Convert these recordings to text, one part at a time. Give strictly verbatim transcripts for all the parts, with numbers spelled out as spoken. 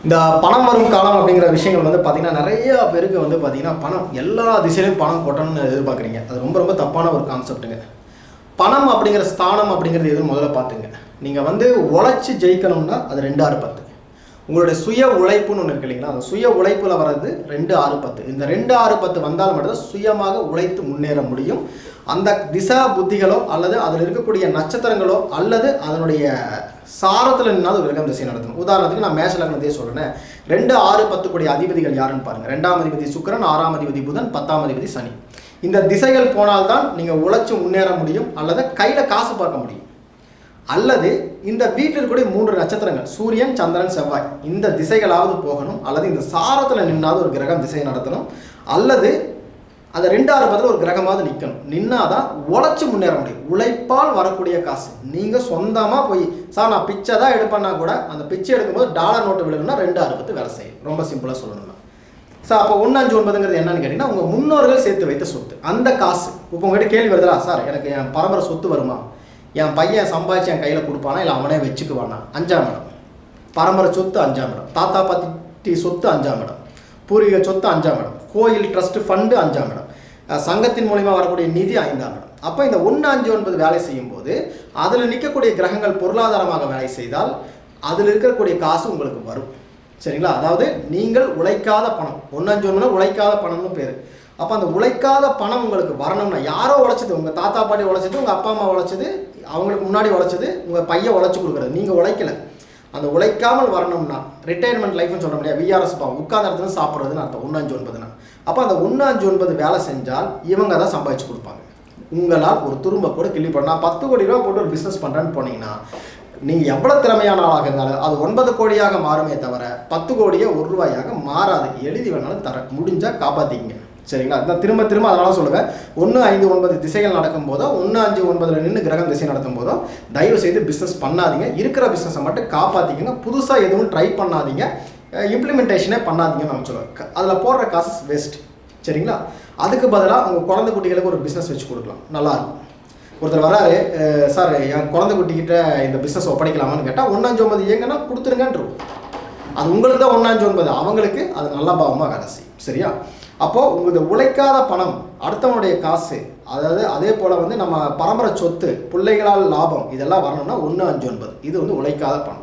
இந்த பணம் வரும் காலம் அப்படிங்கிற விஷயங்கள் வந்து பார்த்தீங்கன்னா நிறைய பேருக்கு வந்து பார்த்தீங்கன்னா பணம் எல்லா திசையிலையும் பணம் கொட்டணும்னு எதிர்பார்க்குறீங்க. அது ரொம்ப ரொம்ப தப்பான ஒரு கான்செப்ட்டுங்க. பணம் அப்படிங்கிற ஸ்தானம் அப்படிங்கிறது எதுவும் முதல்ல பார்த்துங்க. நீங்கள் வந்து உழைச்சி ஜெயிக்கணும்னா அது ரெண்டு ஆறு பத்து. உங்களுடைய சுய உழைப்புன்னு ஒன்று இருக்கு இல்லைங்களா, அந்த சுய உழைப்பில் வர்றது ரெண்டு ஆறு பத்து. இந்த ரெண்டு ஆறு பத்து வந்தால் மட்டும்தான் சுயமாக உழைத்து முன்னேற முடியும். அந்த திசா புத்திகளோ அல்லது அதில் இருக்கக்கூடிய நட்சத்திரங்களோ அல்லது அதனுடைய சாரத்தில் நின்னால் ஒரு கிரகம் திசை நடத்தணும். உதாரணத்துக்கு நான் மேஷ லக்னத்தையே சொல்கிறேன். ரெண்டு ஆறு பத்து கூடிய அதிபதிகள் யாருன்னு பாருங்கள். ரெண்டாம் அதிபதி சுக்கிரன், ஆறாம் அதிபதி புதன், பத்தாம் அதிபதி சனி. இந்த திசைகள் போனால்தான் நீங்கள் உழைச்சி முன்னேற முடியும் அல்லது கையில் காசு பார்க்க முடியும். அல்லது இந்த வீட்டில் இருக்கக்கூடிய மூன்று நட்சத்திரங்கள் சூரியன், சந்திரன், செவ்வாய் இந்த திசைகளாவது போகணும். அல்லது இந்த சாரத்தில் நின்னாவது ஒரு கிரகம் திசையை நடத்தணும். அல்லது அந்த ரெண்டு ஆறு பத்தில் ஒரு கிரகமாவது நிற்கணும். நின்னாதான் உழைச்சி முன்னேற முடியும். உழைப்பால் வரக்கூடிய காசு. நீங்கள் சொந்தமாக போய் சார் நான் பிச்சை தான் எடுப்பேன்னா கூட அந்த பிச்சை எடுக்கும்போது டாலர் நோட்டு விழுகுன்னா ரெண்டு ஆறு பத்து வேலை செய்யும். ரொம்ப சிம்பிளாக சொல்லணும்னா சார் அப்போ ஒன்று அஞ்சு ஒன்பதுங்கிறது என்னன்னு கேட்டிங்கன்னா உங்கள் முன்னோர்கள் சேர்த்து வைத்த சொத்து. அந்த காசு இப்போ உங்கள்கிட்ட கேள்வி வருதா, சார் எனக்கு என் பரம்பரை சொத்து வருமா, என் பையன் சம்பாதிச்சு என் கையில் கொடுப்பானா இல்லை அவனே வச்சுக்குவானா? அஞ்சாம் இடம். பரம்பரை சொத்து அஞ்சாம் இடம். தாத்தா பாட்டி சொத்து அஞ்சாம் இடம். பூர்வீக சொத்து அஞ்சாம் இடம். கோயில் ட்ரஸ்ட் ஃபண்டு அஞ்சாம் இடம். சங்கத்தின் மூலிமா வரக்கூடிய நிதி ஐந்தாம் இடம். அப்போ இந்த ஒன்று அஞ்சு ஒன்பது வேலை செய்யும் போது அதில் நிற்கக்கூடிய கிரகங்கள் பொருளாதாரமாக வேலை செய்தால் அதில் இருக்கக்கூடிய காசு உங்களுக்கு வரும். சரிங்களா? அதாவது நீங்கள் உழைக்காத பணம். ஒன்று அஞ்சு ஒன்பதுனா உழைக்காத பணம்னு பேர். அப்போ அந்த உழைக்காத பணம் உங்களுக்கு வரணும்னா யாரோ உழைச்சது, உங்கள் தாத்தா பாட்டி உழைச்சது, உங்கள் அப்பா அம்மா உழைச்சது, அவங்களுக்கு முன்னாடி உழைச்சது, உங்கள் பையன் உழைச்சி கொடுக்குறது, நீங்கள் உழைக்கலை. அந்த உழைக்காமல் வரணும்னா ரிட்டையர்மெண்ட் லைஃப்னு சொல்ல முடியாது. விஆர்எஸ் பா உட்கார்ந்த இடத்துல சாப்பிட்றதுன்னு அர்த்தம் ஒன்று அஞ்சு ஒன்பதுனா. அப்போ அந்த ஒன்று அஞ்சு ஒன்பது வேலை செஞ்சால் இவங்க தான் சம்பாதிச்சு கொடுப்பாங்க. உங்களால் ஒரு துரும்ப கூட கிள்ளி போட நான் பத்து கோடி ரூபா போட்டு ஒரு பிஸ்னஸ் பண்ணுறேன்னு போனீங்கன்னா நீங்கள் எவ்வளோ திறமையான ஆளாக இருந்தாலும் அது ஒன்பது கோடியாக மாறுமே தவிர பத்து கோடியே ஒரு ரூபாயாக மாறாது. எழுதி வேணாலும் தர முடிஞ்சால் காப்பாற்றிக்கிங்க. சரிங்களா? நான் திரும்ப திரும்ப அதனால சொல்லுவேன், ஒன்று ஐந்து ஒன்பது திசைகள் நடக்கும் போதோ ஒன்று அஞ்சு ஒன்பதில் நின்று கிரகம் திசை நடத்தும் போதோ தயவு செய்து பிஸ்னஸ் பண்ணாதீங்க. இருக்கிற பிஸ்னஸை மட்டும் காப்பாற்றிக்கங்க. புதுசாக எதுவும் ட்ரை பண்ணாதீங்க. இம்ப்ளிமெண்டேஷனே பண்ணாதீங்கன்னு நான் சொல்லுவேன். அதில் போடுற காசு வேஸ்ட். சரிங்களா? அதுக்கு பதிலாக உங்கள் குழந்தை குட்டிகளுக்கு ஒரு பிஸ்னஸ் வச்சு கொடுக்கலாம், நல்லாயிருக்கும். ஒருத்தர் வராரு, சார் என் குழந்தை குட்டிக்கிட்ட இந்த பிஸ்னஸ் ஒப்படைக்கலாமான்னு கேட்டால் ஒன்று அஞ்சு ஒன்பது ஏங்கன்னா கொடுத்துருங்கன்றோம். அது உங்களுக்கு தான் ஒன்று அஞ்சு ஒன்பது, அவங்களுக்கு அது நல்ல பாவமாக வேலை செய்யும். சரியா? அப்போது உங்களுக்கு உழைக்காத பணம், அடுத்தவனுடைய காசு, அதாவது அதே போல் வந்து நம்ம பரம்பரை சொத்து, பிள்ளைகளால் லாபம் இதெல்லாம் வரணும்னா ஒன்று அஞ்சு ஒன்பது இது வந்து உழைக்காத பணம்.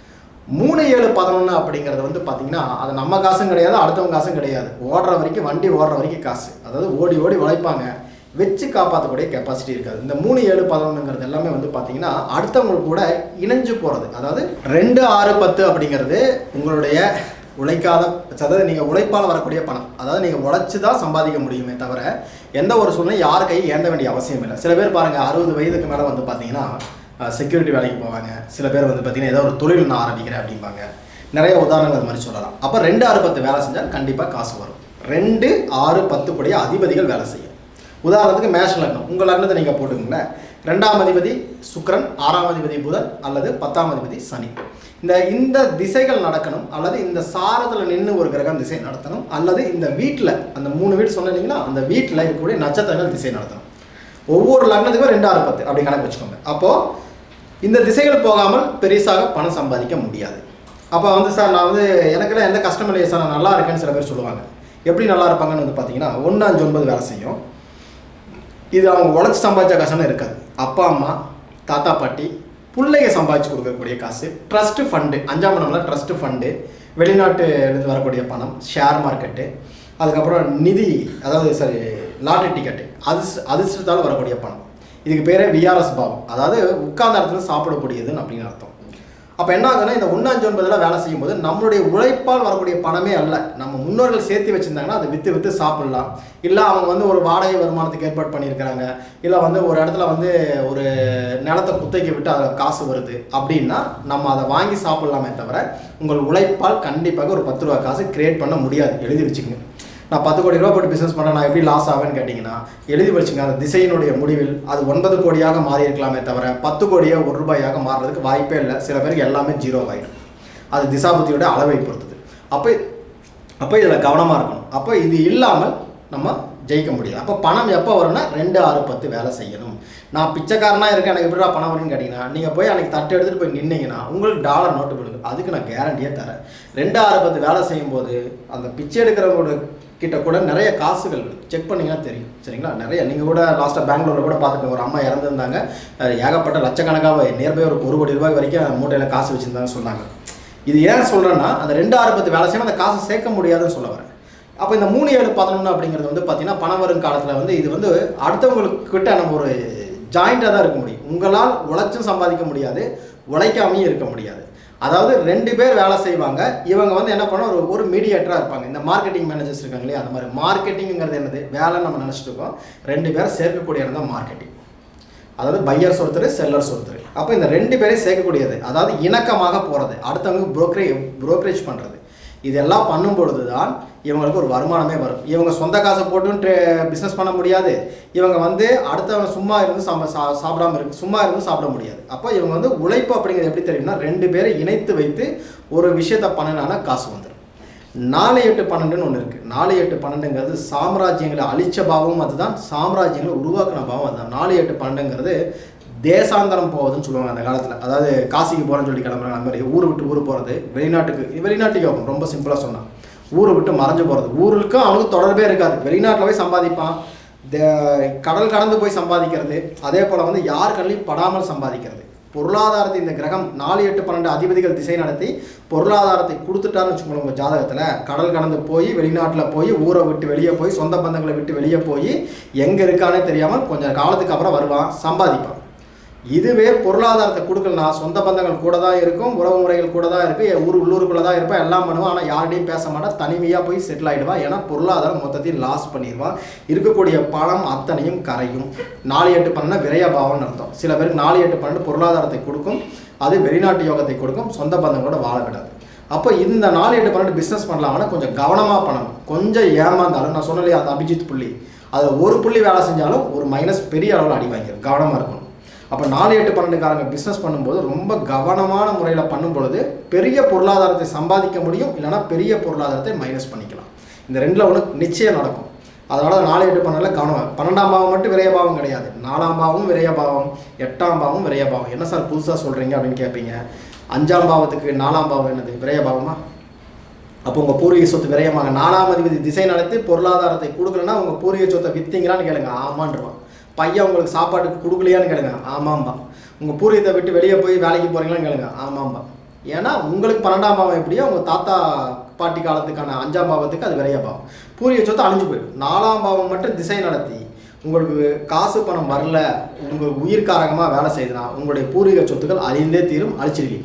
மூணு ஏழு பதினொன்று அப்படிங்கிறது வந்து பார்த்தீங்கன்னா அது நம்ம காசும் கிடையாது, அடுத்தவங்க காசும் கிடையாது. ஓடுற வரைக்கும் வண்டி ஓடுற வரைக்கும் காசு. அதாவது ஓடி ஓடி உழைப்பாங்க, வச்சு காப்பாற்றக்கூடிய கெப்பாசிட்டி இருக்காது. இந்த மூணு ஏழு பதினொன்றுங்கிறது எல்லாமே வந்து பார்த்தீங்கன்னா அடுத்தவங்களுக்கு கூட இணைஞ்சு போகிறது. அதாவது ரெண்டு ஆறு பத்து அப்படிங்கிறது உங்களுடைய உழைக்காத, அதாவது நீங்கள் உழைப்பால் வரக்கூடிய பணம். அதாவது நீங்கள் உழைச்சி தான் சம்பாதிக்க முடியுமே தவிர எந்த ஒரு சூழ்நிலை யார் கையை ஏந்த வேண்டிய அவசியம் இல்லை. சில பேர் பாருங்கள் அறுபது வயதுக்கு மேலே வந்து பார்த்தீங்கன்னா செக்யூரிட்டி வேலைக்கு போவாங்க. சில பேர் வந்து பார்த்தீங்கன்னா ஏதோ ஒரு தொழில் நான் ஆரம்பிக்கிறேன் அப்படிம்பாங்க. நிறைய உதாரணங்கள் அது மாதிரி சொல்லலாம். அப்போ ரெண்டு ஆறு பத்து வேலை செஞ்சால் கண்டிப்பாக காசு வரும். ரெண்டு ஆறு பத்து கூடிய அதிபதிகள் வேலை செய்யும். உதாரணத்துக்கு மேஷ லக்னம், உங்கள் லக்னத்தை நீங்கள் போட்டுக்கோங்களேன். ரெண்டாம் அதிபதி சுக்கிரன், ஆறாம் அதிபதி புதன் அல்லது பத்தாம் அதிபதி சனி. இந்த இந்த திசைகள் நடக்கணும். அல்லது இந்த சாரத்தில் நின்று ஒரு கிரகம் திசை நடத்தணும். அல்லது இந்த வீட்டில் அந்த மூணு வீடு சொன்னீங்கன்னா அந்த வீட்டில் இருக்கக்கூடிய நட்சத்திரங்கள் திசை நடத்தணும். ஒவ்வொரு லக்னத்துக்கும் ரெண்டு ஆறு பத்து அப்படி கணக்கு வச்சுக்கோங்க. அப்போது இந்த திசைகள் போகாமல் பெருசாக பணம் சம்பாதிக்க முடியாது. அப்போ வந்து சார் நான் வந்து எனக்கெல்லாம் எந்த கஷ்டம் இல்லையே சார், நான் நல்லா இருக்கேன்னு சில பேர் சொல்லுவாங்க. எப்படி நல்லா இருப்பாங்கன்னு வந்து பார்த்தீங்கன்னா ஒன்று அஞ்சு ஒன்பது வேலை செய்யும். இது அவங்க உழைச்சி சம்பாதிச்ச காசுன்னு இருக்காது. அப்பா அம்மா, தாத்தா பாட்டி, பிள்ளைங்க சம்பாதிச்சு கொடுக்கக்கூடிய காசு, ட்ரஸ்ட்டு ஃபண்டு, அஞ்சாம் இடம்ல ட்ரஸ்ட்டு ஃபண்டு, வெளிநாட்டுலேருந்து வரக்கூடிய பணம், ஷேர் மார்க்கெட்டு, அதுக்கப்புறம் நிதி, அதாவது சரி லாட்ரி டிக்கெட்டு, அதிர்ஷ்ட அதிர்ஷ்டத்தால் வரக்கூடிய பணம். இதுக்கு பேரே விஆர்எஸ் பாவம், அதாவது உட்கார்ந்த இடத்துல சாப்பிடக்கூடியதுன்னு அப்படின்னு அர்த்தம். அப்போ என்ன ஆகுதுன்னா இந்த ஒன்று அஞ்சு ஒன்பதுலாம் வேலை செய்யும்போது நம்மளுடைய உழைப்பால் வரக்கூடிய பணமே அல்ல. நம்ம முன்னோர்கள் சேர்த்து வச்சுருந்தாங்கன்னா அதை விற்று விற்று சாப்பிட்லாம். இல்லை அவங்க வந்து ஒரு வாடகை வருமானத்துக்கு ஏற்பாடு பண்ணியிருக்கிறாங்க, இல்லை வந்து ஒரு இடத்துல வந்து ஒரு நிலத்தை குத்தைக்கு விட்டு அதில் காசு வருது அப்படின்னா நம்ம அதை வாங்கி சாப்பிட்லாமே தவிர உங்கள் உழைப்பால் கண்டிப்பாக ஒரு பத்து ரூபா காசு கிரியேட் பண்ண முடியாது. எழுதி வச்சுக்கோங்க. நான் பத்து கோடி ரூபா போட்டு பிஸ்னஸ் பண்ணேன், நான் எப்படி லாஸ் ஆவேன்னு கேட்டிங்கன்னா எழுதி வச்சுங்க. அந்த திசையினுடைய முடிவில் அது ஒன்பது கோடியாக மாறி இருக்கலாமே தவிர பத்து கோடியாக ஒரு ரூபாயாக மாறுறதுக்கு வாய்ப்பே இல்லை. சில பேருக்கு எல்லாமே ஜீரோ ஆகிடும். அது திசாபுத்தியோட அளவை பொறுத்தது. அப்போ அப்போ இதில் கவனமாக இருக்கணும். அப்போ இது இல்லாமல் நம்ம ஜெயிக்க முடியும். அப்போ பணம் எப்போ வரும்னா ரெண்டு ஆறு பத்து வேலை செய்யணும். நான் பிச்சைக்காரனாக இருக்கேன், எனக்கு எப்படிடா பணம் வரும்னு கேட்டிங்கன்னா, நீங்கள் போய் அன்றைக்கி தட்டு எடுத்துகிட்டு போய் நின்னீங்கன்னா உங்களுக்கு டாலர் நோட்டு கொடுக்கும். அதுக்கு நான் கேரண்டியே தரேன். ரெண்டு ஆறு பத்து வேலை செய்யும்போது அந்த பிச்சை எடுக்கிறவங்களோட கிட்ட கூட நிறைய காசுகள் செக் பண்ணிங்கன்னா தெரியும். சரிங்களா? நிறைய நீங்கள் கூட லாஸ்ட்டாக பெங்களூரில் கூட பார்த்துட்டு ஒரு அம்மா இறந்துருந்தாங்க. ஏகப்பட்ட லட்சக்கணக்காக நியர்பை ஒரு ஒரு கோடி ரூபாய் வரைக்கும் மூட்டையில் காசு வச்சுருந்தாங்கன்னு சொன்னாங்க. இது ஏன் சொல்கிறேன்னா, அந்த ரெண்டு ஆறு பத்து வேலை செய்யணும், அந்த காசை சேர்க்க முடியாதுன்னு சொல்ல வரேன். அப்போ இந்த மூணு ஏழு பதினொன்று அப்படிங்கிறது வந்து பார்த்தீங்கன்னா பணம் வரும் காலத்தில் வந்து இது வந்து அடுத்தவங்கக்கிட்ட நம்ம ஒரு ஜாயிண்டாக தான் இருக்க முடியும். உங்களால் உழைச்சும் சம்பாதிக்க முடியாது, உழைக்காமையும் இருக்க முடியாது. அதாவது ரெண்டு பேர் வேலை செய்வாங்க. இவங்க வந்து என்ன பண்ண ஒரு ஒரு மீடியேட்டராக இருப்பாங்க. இந்த மார்க்கெட்டிங் மேனேஜர்ஸ் இருக்காங்க இல்லையா, அந்த மாதிரி மார்க்கெட்டிங்கிறது என்னது வேலைன்னு நம்ம நினச்சிட்டு இருக்கோம். ரெண்டு பேரும் சேர்க்கக்கூடிய இடம் தான் மார்க்கெட்டிங். அதாவது பையர்ஸ் ஒருத்தர், செல்லர்ஸ் ஒருத்தர். அப்போ இந்த ரெண்டு பேரையும் சேர்க்கக்கூடியது, அதாவது இணக்கமாக போகிறது, அடுத்தவங்க புரோக்கரே புரோக்கரேஜ் பண்ணுறது, இதெல்லாம் பண்ணும் பொழுது தான் இவங்களுக்கு ஒரு வருமானமே வரும். இவங்க சொந்த காசை போட்டு பிஸ்னஸ் பண்ண முடியாது. இவங்க வந்து அடுத்தவங்க சும்மா இருந்து சா சாப்பிடாம இருக்கு சும்மா இருந்து சாப்பிட முடியாது. அப்போ இவங்க வந்து உழைப்பு அப்படிங்கிறது எப்படி தெரியும்னா, ரெண்டு பேரை இணைத்து வைத்து ஒரு விஷயத்தை பண்ணினானா காசு வந்துடும். நாலு எட்டு பன்னெண்டுன்னு ஒன்று இருக்குது. நாலு எட்டு பன்னெண்டுங்கிறது சாம்ராஜ்யங்களை அழிச்ச பாவமும் அதுதான், சாம்ராஜ்யங்களை உருவாக்கின பாவம் அதுதான். நாலு எட்டு பன்னெண்டுங்கிறது தேசாந்தரம் போவதுன்னு சொல்லுவாங்க அந்த காலத்தில். அதாவது காசிக்கு போகிறேன்னு சொல்லி கிளம்புறாங்க, அந்த மாதிரி ஊர் விட்டு ஊர் போகிறது, வெளிநாட்டுக்கு வெளிநாட்டுக்கு ஆகும். ரொம்ப சிம்பிளாக சொன்னால் ஊரை விட்டு மறைஞ்சு போகிறது. ஊருக்கும் அவனுக்கு தொடர்பே இருக்காது. வெளிநாட்டில் போய் சம்பாதிப்பான், கடல் கடந்து போய் சம்பாதிக்கிறது, அதே போல் வந்து யார் கடலையும் படாமல் சம்பாதிக்கிறது. பொருளாதாரத்தை இந்த கிரகம் நாலு எட்டு பன்னெண்டு அதிபதிகள் திசை நடத்தி பொருளாதாரத்தை கொடுத்துட்டாருன்னு வச்சுக்கோங்க. உங்கள் ஜாதகத்தில் கடல் கடந்து போய் வெளிநாட்டில் போய் ஊரை விட்டு வெளியே போய் சொந்த பந்தங்களை விட்டு வெளியே போய் எங்கே இருக்கானே தெரியாமல் கொஞ்சம் காலத்துக்கு அப்புறம் வருவான், சம்பாதிப்பான். இதுவே பொருளாதாரத்தை கொடுக்கலனா சொந்த பந்தங்கள் கூட தான் இருக்கும், உறவு முறைகள் கூட தான் இருக்குது, ஊர் உள்ளூருக்குள்ளே தான் இருப்பான், எல்லாம் பண்ணுவான். ஆனால் யார்கிட்டையும் பேச மாட்டான், தனிமையாக போய் செட்டில் ஆகிடுவான். ஏன்னா பொருளாதாரம் மொத்தத்தையும் லாஸ் பண்ணிடுவான். இருக்கக்கூடிய பணம் அத்தனையும் கரையும். நாலு எட்டு பன்னெண்டு விரயபாவம்னு அர்த்தம். சில பேருக்கு நாலு எட்டு பன்னெண்டு பொருளாதாரத்தை கொடுக்கும், அது வெளிநாட்டு யோகத்தை கொடுக்கும், சொந்த பந்தங்களோட வாழ விடாது. அப்போ இந்த நாலு எட்டு பன்னெண்டு பிஸ்னஸ் பண்ணலாம்னா கொஞ்சம் கவனமாக பண்ணணும். கொஞ்சம் ஏமாந்தாலும் நான் சொன்னலையே அந்த அபிஜித் புள்ளி, அதில் ஒரு புள்ளி வேலை செஞ்சாலும் ஒரு மைனஸ் பெரிய அளவில் அடி வாங்கிடும். கவனமாக இருக்கணும். அப்போ நாலு எட்டு பன்னெண்டுக்காரங்க பிஸ்னஸ் பண்ணும்போது ரொம்ப கவனமான முறையில் பண்ணும் பொழுது பெரிய பொருளாதாரத்தை சம்பாதிக்க முடியும், இல்லைனா பெரிய பொருளாதாரத்தை மைனஸ் பண்ணிக்கலாம். இந்த ரெண்டில் ஒன்று நிச்சயம் நடக்கும். அதனால் நாலு எட்டு பன்னெண்டில் கவனம். பன்னெண்டாம் பாவம் மட்டும் விரயபாவம் கிடையாது, நாலாம் பாவம் விரயபாவம், எட்டாம் பாவம் விரயபாவம். என்ன சார் புதுசாக சொல்கிறீங்க அப்படின்னு கேட்பீங்க. அஞ்சாம் பாவத்துக்கு நாலாம் பாவம் என்னது விரயபாவமா? அப்போ உங்கள் பூர்வீக சொத்து விரயமாக நாலாம் அதிபதி திசை நடத்தி பொருளாதாரத்தை கொடுக்கலன்னா உங்கள் பூர்வீக சொத்தை விற்றீங்களான்னு கேளுங்க, ஆமான்ருவான். பையன் உங்களுக்கு சாப்பாட்டுக்கு கொடுக்கலையான்னு கேளுங்க, ஆமாம்பா. உங்கள் பூர்வீகத்தை விட்டு வெளியே போய் வேலைக்கு போகிறீங்களான்னு கேளுங்க, ஆமாம்பா. ஏன்னா உங்களுக்கு பன்னெண்டாம் பாவம் எப்படியோ உங்கள் தாத்தா பாட்டி காலத்துக்கான அஞ்சாம் பாவத்துக்கு அது விரைய பாவம். பூர்வீக சொத்து அழிஞ்சு போயிடும். நாலாம் பாவம் மட்டும் திசை நடத்தி உங்களுக்கு காசு பணம் வரல, உங்கள் உயிர்காரகமாக வேலை செய்யுதுன்னா உங்களுடைய பூர்வீக சொத்துக்கள் அழிந்தே தீரும், அழிச்சிருவீங்க.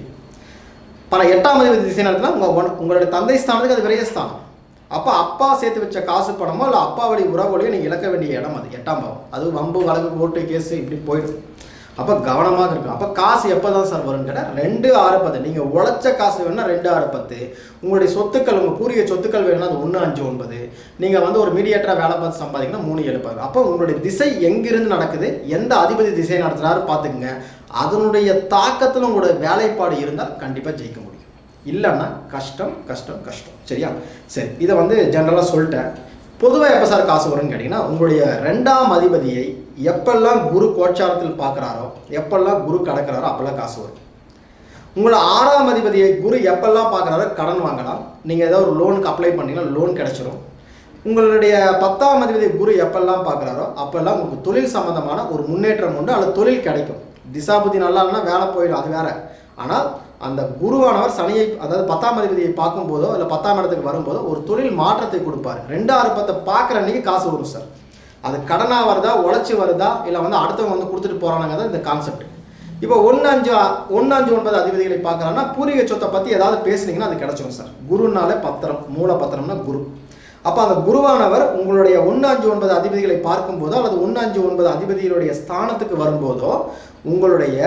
பணம் எட்டாம் அதிபதி திசை நடத்தினா உங்கள் உங்களுடைய தந்தை ஸ்தானத்துக்கு அது விரயஸ்தானம். அப்போ அப்பா சேர்த்து வச்ச காசு பணமோ இல்லை அப்பா வழி உறவுகளையும் நீங்கள் இழக்க வேண்டிய இடம் அது எட்டாம் பாவம். அது வம்பு வழக்கு கோர்ட்டு கேஸு இப்படி போயிடும். அப்போ கவனமாக இருக்கும். அப்போ காசு எப்போ தான் சார் வரும்னு கேட்டால் ரெண்டு ஆறு பத்து. நீங்கள் உழைச்ச காசு வேணும்னா ரெண்டு ஆறு பத்து. உங்களுடைய சொத்துக்கள் உங்கள் பூர்வீக சொத்துக்கள் வேணும்னா அது ஒன்று அஞ்சு ஒன்பது. நீங்கள் வந்து ஒரு மீடியேட்டராக வேலை பார்த்து சம்பாதிக்கணும் மூணு ஏழு பாரு. அப்போ உங்களுடைய திசை எங்கிருந்து நடக்குது, எந்த அதிபதி திசை நடத்துகிறாரு பார்த்துக்குங்க. அதனுடைய தாக்கத்தில் உங்களோட வேலைப்பாடு இருந்தால் கண்டிப்பாக ஜெயிக்க முடியும். இல்லைன்னா கஷ்டம் கஷ்டம் கஷ்டம். சரியா? சரி, இதை வந்து ஜென்ரலாக சொல்லிட்டேன். பொதுவாக எப்போ சார் காசு வரும்னு கேட்டிங்கன்னா, உங்களுடைய ரெண்டாம் அதிபதியை எப்பெல்லாம் குரு கோச்சாரத்தில் பார்க்குறாரோ, எப்பெல்லாம் குரு கடக்கிறாரோ அப்போல்லாம் காசு வரும். உங்களோட ஆறாம் அதிபதியை குரு எப்பெல்லாம் பார்க்குறாரோ கடன் வாங்கலாம். நீங்கள் ஏதோ ஒரு லோனுக்கு அப்ளை பண்ணிங்கன்னா லோன் கிடச்சிரும். உங்களுடைய பத்தாம் அதிபதி குரு எப்பெல்லாம் பார்க்குறாரோ அப்போல்லாம் உங்களுக்கு தொழில் சம்மந்தமான ஒரு முன்னேற்றம் உண்டு, அல்லது தொழில் கிடைக்கும். திசாபுத்தி நல்லா இல்லைன்னா வேலை போயிடும், அது வேறு. ஆனால் அந்த குருவானவர் சனியை, அதாவது பத்தாம் அதிபதியை பார்க்கும்போதோ இல்லை பத்தாம் இடத்துக்கு வரும்போதோ ஒரு தொழில் மாற்றத்தை கொடுப்பார். ரெண்டு ஆறு பத்தை பார்க்குற அன்றைக்கி காசு வரும் சார். அது கடனாக வருதா, உழைச்சி வருதா, இல்லை வந்து அடுத்தவங்க வந்து கொடுத்துட்டு போகிறானுங்க தான் இந்த கான்செப்ட். இப்போ ஒன்று அஞ்சு ஒன்று அஞ்சு ஒன்பது அதிபதிகளை பார்க்குறாங்கன்னா பூர்வீக சொத்தை பற்றி ஏதாவது பேசுனீங்கன்னா அது கிடச்சிடும் சார். குருனாலே பத்திரம், மூல பத்திரம்னா குரு. அப்போ அந்த குருவானவர் உங்களுடைய ஒன்று அஞ்சு ஒன்பது அதிபதிகளை பார்க்கும்போதோ அல்லது ஒன்று அஞ்சு ஒன்பது அதிபதிகளுடைய ஸ்தானத்துக்கு வரும்போதோ உங்களுடைய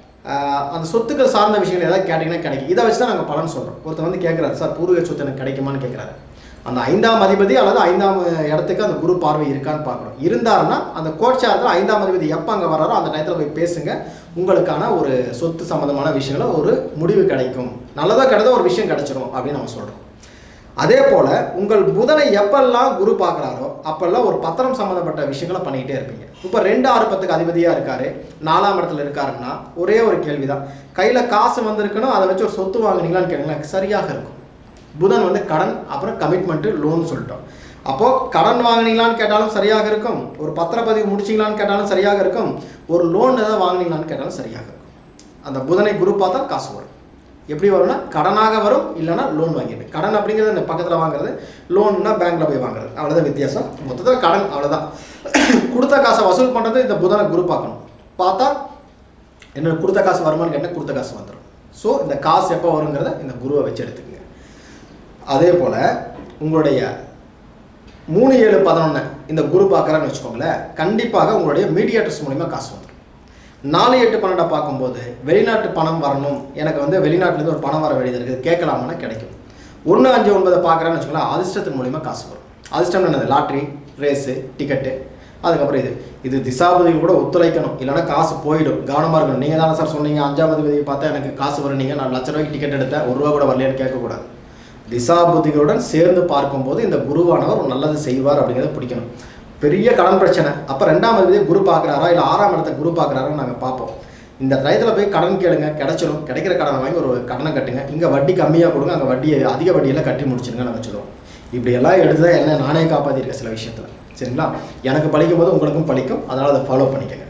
அந்த சொத்துக்கள் சார்ந்த விஷயங்கள் ஏதாவது கேட்டிங்கன்னா கிடைக்கும். இதை வச்சு தான் நாங்கள் பலன் சொல்கிறோம். ஒருத்தர் வந்து கேட்குறாரு, சார் பூர்வீக சொத்து எனக்கு கிடைக்குமான்னு கேட்குறாரு. அந்த ஐந்தாம் அதிபதி அல்லது ஐந்தாம் இடத்துக்கு அந்த குரு பார்வை இருக்கான்னு பார்க்குறோம். இருந்தாருன்னா அந்த கோட்சாரத்தில் ஐந்தாம் அதிபதி எப்போ அங்கே வராரோ அந்த நேரத்தில் போய் பேசுங்க. உங்களுக்கான ஒரு சொத்து சம்மந்தமான விஷயங்கள ஒரு முடிவு கிடைக்கும். நல்லதாக கிடைத்தா ஒரு விஷயம் கிடைச்சிரும் அப்படின்னு நம்ம சொல்கிறோம். அதே போல் உங்கள் புதனை எப்பெல்லாம் குரு பார்க்குறாரோ அப்பெல்லாம் ஒரு பத்திரம் சம்மந்தப்பட்ட விஷயங்களை பண்ணிக்கிட்டே இருப்பீங்க. இப்போ ரெண்டு ஆறு பத்துக்கு அதிபதியாக இருக்காரு, நாலாம் இடத்துல இருக்காருன்னா ஒரே ஒரு கேள்வி தான், கையில் காசு வந்திருக்கணும், அதை வச்சு ஒரு சொத்து வாங்குனீங்களான்னு கேளுங்களேன், சரியாக இருக்கும். புதன் வந்து கடன், அப்புறம் கமிட்மெண்ட்டு, லோன் சொல்லிட்டோம். அப்போது கடன் வாங்கினீங்களான்னு கேட்டாலும் சரியாக இருக்கும், ஒரு பத்திரப்பதிவு முடிச்சிங்களான்னு கேட்டாலும் சரியாக இருக்கும், ஒரு லோன் ஏதாவது வாங்கினீங்களான்னு கேட்டாலும் சரியாக இருக்கும். அந்த புதனை குரு பார்த்தா காசு வரும். எப்படி வரும்னா கடனாக வரும், இல்லைனா லோன் வாங்கிடுவேன். கடன் அப்படிங்கிறது இந்த பக்கத்தில் வாங்குறது, லோன்னா பேங்க்கில் போய் வாங்குறது, அவ்வளோதான் வித்தியாசம். மொத்தத்தில் கடன் அவ்வளோதான். கொடுத்த காசை வசூல் பண்ணுறது இந்த புதனை குரு பார்க்கணும். பார்த்தா என்ன கொடுத்த காசு வருமானு கேட்டால் கொடுத்த காசு வந்துடும். ஸோ இந்த காசு எப்போ வருங்கிறத இந்த குருவை வச்சு எடுத்துக்கங்க. அதே போல் உங்களுடைய மூணு ஏழு பதினொன்று இந்த குரு பார்க்குறான்னு வச்சுக்கோங்களேன், கண்டிப்பாக உங்களுடைய மீடியேட்டர்ஸ் மூலிமா காசு வந்துடும். நாலு எட்டு பன்னெண்டை பார்க்கும்போது வெளிநாட்டு பணம் வரணும், எனக்கு வந்து வெளிநாட்டிலேருந்து ஒரு பணம் வர வேண்டியது இருக்குது, கேட்கலாமான்னா கிடைக்கும். ஒன்று அஞ்சு ஒன்பதை பார்க்குறேன்னு வச்சுக்கோங்களேன், அதிர்ஷ்டத்தின் மூலிமா காசு வரும். அதிர்ஷ்டம் என்னது? லாட்ரி, ரேஸு, டிக்கெட்டு, அதுக்கப்புறம் இது இது திசாபதிகள் கூட ஒத்துழைக்கணும், இல்லைனா காசு போயிடும். கவனமாக இருக்கணும். நீங்கள் தானே சார் சொன்னீங்க அஞ்சாம் அதிபதியை பார்த்தா எனக்கு காசு வரும், நீங்கள் நான் லட்ச ரூபாய்க்கு டிக்கெட் எடுத்தேன், ஒரு ரூபா கூட வரலையான்னு கேட்கக்கூடாது. திசாபதிகளுடன் சேர்ந்து பார்க்கும்போது இந்த குருவானவர் ஒரு நல்லது செய்வார் அப்படிங்கிறத பிடிக்கணும். பெரிய கடன் பிரச்சனை, அப்போ ரெண்டாம் அதிபதியை குரு பார்க்குறாரா இல்லை ஆறாம் இடத்தை குரு பார்க்குறாரான்னு நாங்கள் பார்ப்போம். இந்த டயத்தில் போய் கடன் கேளுங்க, கிடைச்சிடும். கிடைக்கிற கடனை வாங்கி ஒரு கடனை கட்டுங்க, இங்கே வட்டி கம்மியாக கொடுங்க, அங்கே வட்டி அதிக வட்டியெல்லாம் கட்டி முடிச்சுருங்க நாங்கள் சொல்லுவோம். இப்படியெல்லாம் எடுத்து தான் என்ன நானே காப்பாற்றிருக்கேன் சில விஷயத்தில். சரிங்களா? எனக்கு பழிக்கும் போது உங்களுக்கும் பழிக்கும், அதனால் அதை ஃபாலோ பண்ணிக்கங்க.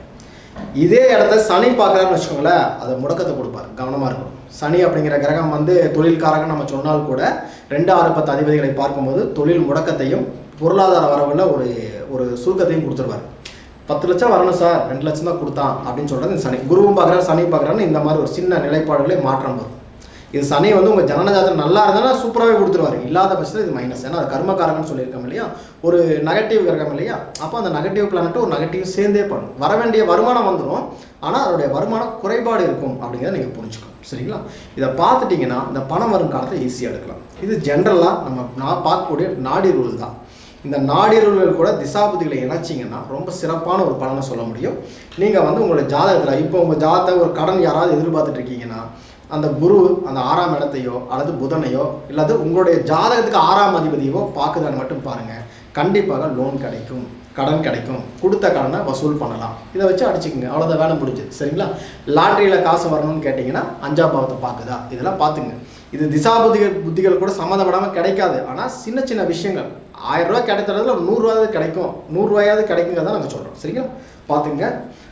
இதே இடத்த சனி பார்க்குறாருன்னு வச்சுக்கோங்களேன், அதை முடக்கத்தை கொடுப்பார். கவனமாக இருக்கும். சனி அப்படிங்கிற கிரகம் வந்து தொழில்காரங்க நம்ம சொன்னால் கூட ரெண்டு ஆறு பத்து அதிபதிகளை பார்க்கும்போது தொழில் முடக்கத்தையும் பொருளாதார வரவுல ஒரு ஒரு சுருக்கத்தையும் கொடுத்துருவார். பத்து லட்சம் வரணும் சார், ரெண்டு லட்சம் தான் கொடுத்தான் அப்படின்னு சொல்கிறது இந்த சனி. குருவும் பார்க்குறாரு, சனி பார்க்குறாருன்னு இந்த மாதிரி ஒரு சின்ன நிலைப்பாடுகளே மாற்றம் வரும். இது சனி வந்து உங்கள் ஜனன ஜாதகம் நல்லா இருந்தாலும் சூப்பராகவே கொடுத்துருவார், இல்லாத பட்சத்தில் இது மைனஸ். ஏன்னா அது கர்மக்காரங்கன்னு சொல்லியிருக்கோம் இல்லையா, ஒரு நெகட்டிவ் கிரகம் இல்லையா. அப்போ அந்த நெகட்டிவ் பிளானட்டு ஒரு நெகட்டிவ் சேர்ந்தே பண்ணும். வர வேண்டிய வருமானம் வந்துடும், ஆனால் அதோடைய வருமானம் குறைபாடு இருக்கும் அப்படிங்கிறத நீங்கள் புரிஞ்சுக்கணும். சரிங்களா? இதை பார்த்துட்டிங்கன்னா இந்த பணம் வரும் காலத்தை ஈஸியாக எடுக்கலாம். இது ஜென்ரலாக நம்ம நான் பார்க்கக்கூடிய நாடி ரூல் தான். இந்த நாடியர்கள் கூட திசாபதிகளை இணைச்சிங்கன்னா ரொம்ப சிறப்பான ஒரு பலனை சொல்ல முடியும். நீங்கள் வந்து உங்களோட ஜாதகத்தில் இப்போ உங்கள் ஜாதகத்தை ஒரு கடன் யாராவது எதிர்பார்த்துட்டு இருக்கீங்கன்னா அந்த குரு அந்த ஆறாம் இடத்தையோ அல்லது புதனையோ இல்லாது உங்களுடைய ஜாதகத்துக்கு ஆறாம் அதிபதியோ பார்க்குதான்னு மட்டும் பாருங்கள், கண்டிப்பாக லோன் கிடைக்கும், கடன் கிடைக்கும், கொடுத்த கடனை வசூல் பண்ணலாம். இதை வச்சு அடிச்சுக்கோங்க, அவ்வளோதான், வேலை முடிஞ்சுது. சரிங்களா? லாட்ரியில் காசு வரணும்னு கேட்டிங்கன்னா அஞ்சாம் பாவத்தை பார்க்குதா, இதெல்லாம் பார்த்துங்க. இது திசாபுதிகள் புத்திகள் கூட சம்மந்தப்படாமல் கிடைக்காது. ஆனால் சின்ன சின்ன விஷயங்கள் ஆயிரம் ரூபா கிடைக்கிறதுல நூறுரூவாவது கிடைக்கும், நூறுரூவாயாவது கிடைக்குங்கிறத நாங்கள் சொல்கிறோம். சரிங்களா? பார்த்துங்க.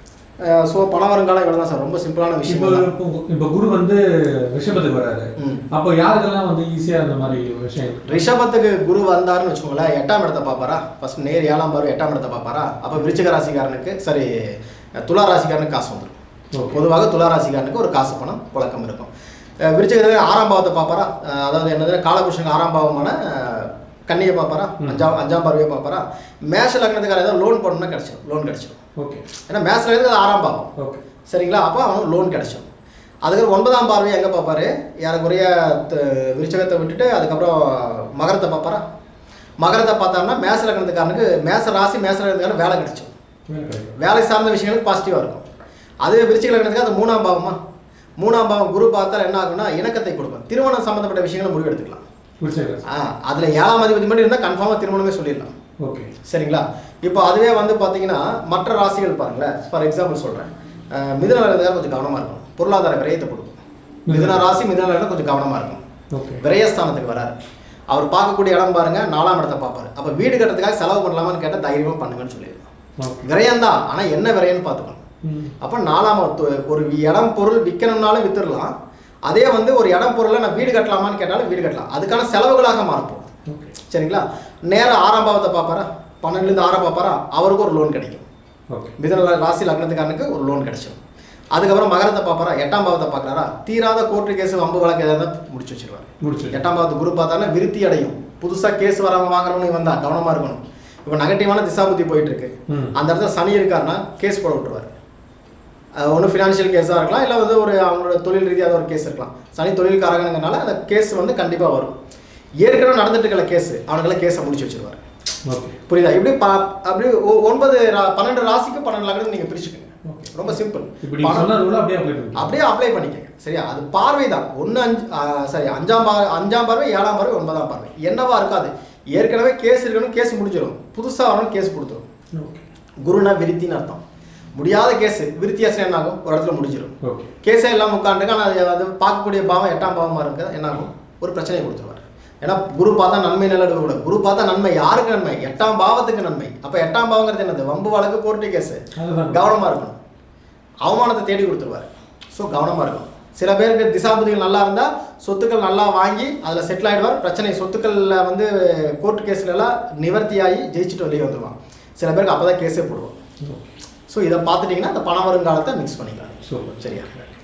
ஸோ பணம் வருங்காலம் இவ்வளோ தான் சார், ரொம்ப சிம்பிளான விஷயம். இப்போ இப்போ குரு வந்து ரிஷபத்துக்கு வராரு, அப்போ யாருக்கெல்லாம் வந்து ஈஸியாக இந்த மாதிரி விஷயம்? ரிஷபத்துக்கு குரு வந்தாருன்னு வச்சுக்கோங்களேன், எட்டாம் இடத்தை பார்ப்பாரா, ஃபர்ஸ்ட் நேர் ஏழாம் பாரு எட்டாம் இடத்தை பார்ப்பாரா, அப்போ விருச்சிக ராசிக்காரனுக்கு சரி துலா ராசிக்காரனுக்கு காசு வந்துடும். பொதுவாக துலா ராசிக்காரனுக்கு ஒரு காசு பணம் புழக்கம் இருக்கும். விருச்சிக ஆறாம் பாவத்தை பார்ப்பாரா, அதாவது என்னது காலபுருஷனுக்கு ஆறாம் பாவமான கன்னியை பார்ப்பாரா, அஞ்சாம் அஞ்சாம் பார்வையை பார்ப்பாரா. மேஷ லக்னத்துக்கார ஏதாவது லோன் போடணும்னா கிடைச்சிடும், லோன் கிடைச்சிடும். ஓகே, ஏன்னா மேஷ லக்னத்துக்கு ஆறாம் பாவம். ஓகே, சரிங்களா? அப்போ அவனுக்கு லோன் கிடைச்சிடும். அதுக்கு ஒன்பதாம் பார்வையை எங்கே பார்ப்பாரு, யாருக்குரிய விருச்சகத்தை விட்டுட்டு அதுக்கப்புறம் மகரத்தை பார்ப்பாரா. மகரத்தை பார்த்தாருன்னா மேஷ லக்னத்துக்காரனுக்கு மேஷ ராசி மேஷ லக்னத்துக்காரன் வேலை கிடைச்சிடும், வேலை சார்ந்த விஷயங்களுக்கு பாசிட்டிவாக இருக்கும். அதுவே விருச்சிக லக்னத்துக்கு அது மூணாம் பாவமா, மூணாம் பாவம் குரு பார்த்தா என்ன ஆகும்னா இணக்கத்தை கொடுக்கும், திருமணம் சம்மந்தப்பட்ட விஷயங்களை முடிவு எடுத்துக்கலாம். ஆ அதில் ஏழாம் அதிபதி மட்டும் இருந்தால் கன்ஃபார்மாக திருமணமே சொல்லிடலாம். ஓகே, சரிங்களா? இப்போ அதுவே வந்து பார்த்தீங்கன்னா மற்ற ராசிகள் பாருங்களேன், ஃபார் எக்ஸாம்பிள் சொல்கிறேன், மிதுன லக்னத்துக்காரர் கொஞ்சம் கவனமாக இருக்கும், பொருளாதார விரயத்தை கொடுக்கும். மிதுன ராசி மிதுன லக்னம் கொஞ்சம் கவனமாக இருக்கும். ஓகே, விரயஸ்தானத்துக்கு வராரு. அவர் பார்க்கக்கூடிய இடம் பாருங்க, நாலாம் இடத்தை பார்ப்பாரு. அப்போ வீடு கட்டுறதுக்காக செலவு பண்ணலாமான்னு கேட்டால் தைரியமாக பண்ணுங்கன்னு சொல்லிடலாம். விரயம் தான், ஆனால் என்ன விரயம்னு பார்த்துக்கணும். அப்போ நாலாம் ஒரு இடம் பொருள் விற்கணும்னாலும் வித்துடலாம். அதே வந்து ஒரு இடம் பொருளை நான் வீடு கட்டலாமான்னு கேட்டாலும் வீடு கட்டலாம், அதுக்கான செலவுகளாக மாறப்போம். சரிங்களா? நேரம் ஆறாம் பாவத்தை பார்ப்பாரா, பன்னெண்டுலேருந்து ஆறாம் பார்ப்பாரா, அவருக்கு ஒரு லோன் கிடைக்கும். மிதுன ராசி லக்னத்துக்காரனுக்கு ஒரு லோன் கிடைச்சிடும். அதுக்கப்புறம் மகரத்தை பார்ப்பாரா, எட்டாம் பாவத்தை பார்க்குறாரா, தீராத கோர்ட்டு கேஸ் வம்பு வழக்கு எதாவது முடிச்சு வச்சிருவார். முடிச்சு எட்டாம் பாவத்து குரு பார்த்தாலும் விருத்தி அடையும். புதுசாக கேஸ் வராமல் வாங்குறவனு வந்தால் கவனமாக இருக்கணும். இப்போ நெகட்டிவான திசாபுத்தி போயிட்டு இருக்கு, அந்த இடத்துல சனி இருக்காருன்னா கேஸ் போட விட்டுருவார். ஒன்று ஃபினான்ஷியல் கேஸாக இருக்கலாம், இல்லை வந்து ஒரு அவங்களோட தொழில் ரீதியாக ஒரு கேஸ் இருக்கலாம். சனி தொழில்காரங்கனால அந்த கேஸ் வந்து கண்டிப்பாக வரும். ஏற்கனவே நடந்துட்டு இருக்கிற கேஸ் அவனுக்கெல்லாம் கேஸை முடிச்சு வச்சிருவார். புரியுதா? இப்படி பா அப்படி ஒன்பது பன்னெண்டு ராசிக்கு பன்னெண்டு லக்னம் நீங்கள் பிரிச்சுக்கோங்க. ரொம்ப சிம்பிள். இப்படி சொன்ன ரூல் அப்படியே அப்ளை பண்ணிக்கங்க. அப்படியே அப்ளை பண்ணிக்கங்க. சரியா? அது பார்வை தான். ஒன்று அஞ்சு சரி அஞ்சாம் பார்வை அஞ்சாம் பார்வை ஏழாம் பார்வை ஒன்பதாம் பார்வை என்னவா இருக்காது. ஏற்கனவே கேஸ் இருக்கணும், கேஸ் முடிஞ்சிடும். புதுசாக வரணும், கேஸ் கொடுத்துரும். குருனா விருத்தின்னு அர்த்தம். முடியாத கேஸ் விருத்தியாசம் என்ன ஆகும், ஒரு இடத்துல முடிஞ்சிடும். கேஸே எல்லாம் உட்காந்துருக்கு. ஆனால் அது அது பார்க்கக்கூடிய பாவம் எட்டாம் பாவமாக இருக்க என்ன ஆகும், ஒரு பிரச்சனையை கொடுத்துருவார். ஏன்னா குரு பார்த்தா நன்மை நல்ல கூட, குரு பார்த்தா நன்மை யாருக்கு நன்மை, எட்டாம் பாவத்துக்கு நன்மை. அப்போ எட்டாம் பாவங்கிறது என்னது, வம்பு வழக்கு கோர்ட்டு கேஸு. கவனமாக இருக்கணும். அவமானத்தை தேடி கொடுத்துருவார். ஸோ கவனமாக இருக்கணும். சில பேருக்கு திசாபுதிகள் நல்லா இருந்தால் சொத்துக்கள் நல்லா வாங்கி அதில் செட்டில் ஆகிடுவார். பிரச்சனை சொத்துக்களில் வந்து கோர்ட்டு கேஸ்லலாம் நிவர்த்தியாகி ஜெயிச்சுட்டு வெளியே வந்துடுவான். சில பேருக்கு அப்போ தான் கேஸே போடுவோம். ஸோ இதை பார்த்துட்டிங்கன்னா அந்த பணம் வருங்காலத்தை மிக்ஸ் பண்ணிக்கலாம். சரியா?